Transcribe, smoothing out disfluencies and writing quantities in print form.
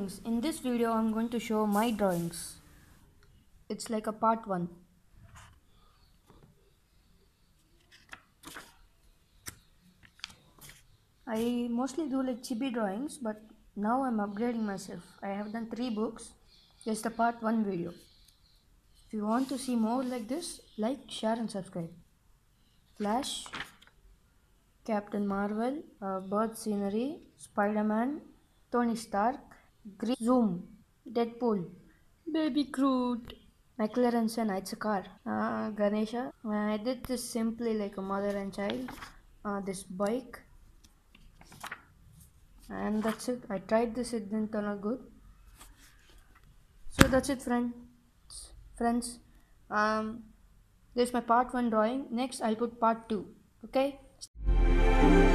drawings. In this video I'm going to show my drawings. It's like a part 1. I mostly do like chibi drawings, but now I'm upgrading myself. I have done 3 books. It's the part 1 video. If you want to see more like this, like, share and subscribe. Flash, Captain Marvel, bird scenery, Spider-Man, Tony Stark, Green, Zoom, Deadpool, Baby Groot, McLaren's and it's a car, Ganesha. I did this simply like a mother and child, this bike, and that's it. I tried this, it didn't turn out good. So that's it, friends. This is my part 1 drawing. Next I'll put part 2. Okay.